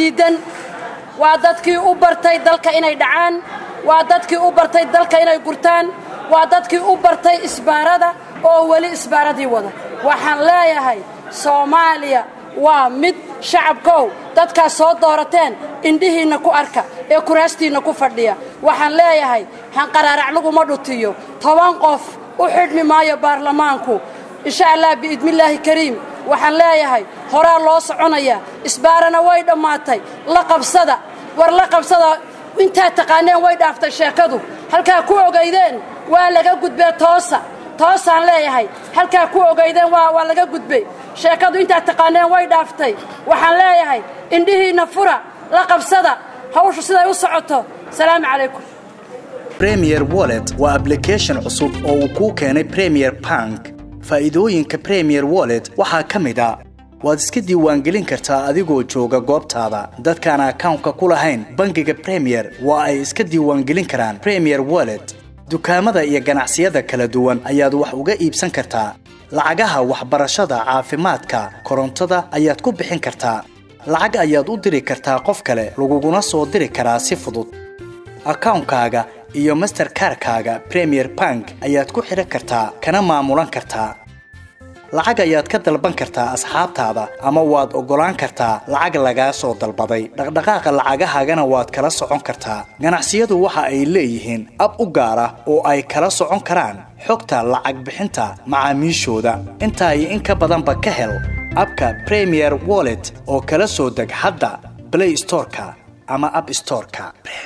diidan waa dadkii u bartay dalka inay dhacaan waa dadkii u bartay dalka inay gurtaan waa dadkii u bartay isbaarada oo wali isbaaradii wada waxaan leeyahay Soomaaliya waa mid shacabkow dadka soo doorateen indhihiina ku arka ee kuraastiina ku fadhiya waxaan leeyahay han qaraarac lagu ma dhutiyo 10 qof u xidhmi maayo baarlamaanku insha Allah biidmillaahi kariim waxaan leeyahay hore loo soconaya isbaarana way dhamaatay la qabsada war la qabsada inta taqaaneen way dhaaftay sheekadu halka ku ogeydeen waa laga gudbay toosaan leeyahay halka ku ogeydeen waa laga gudbay sheekadu inta taqaaneen way dhaaftay waxaan leeyahay indhihiina fura la qabsada hawshu siday u socoto salaam alaykum Premier Wallet waa application cusub oo uu ku keenay Premier Bank faa'iidooyinka Premier Wallet waxaa kamid ah waad iska diiwaangelin kartaa adigoo jooga goobtaada dadkaan account-ka ku lahayn bangiga Premier waa ay iska diiwaangelin karaan Premier Wallet dukaamada iyo ganacsiyada kala duwan ayaad wax uga iibsan kartaa lacagaha waxbarashada caafimaadka korontada ayaad ku bixin kartaa lacag ayaad u diri kartaa qof kale laguguna soo diri karaa si fudud account-kaaga iyo Mastercard-kaaga Premier Bank ayaad ku xiran kartaa kana maamulan kartaa lacag ayaad ka dalban kartaa asxaabtaada ama waad ogolaan kartaa lacag laga soo dalbaday dhaqdhaqaaqa lacagahaagana waad kala socon kartaa ganacsiyadu waxa ay leeyihiin ab u gaar ah oo ay kala socon karaan xogta lacag bixinta macaamiishooda inta ay in ka badanba ka hel abka Premier Wallet oo kala soo deg hadda Play Store-ka ama App Store-ka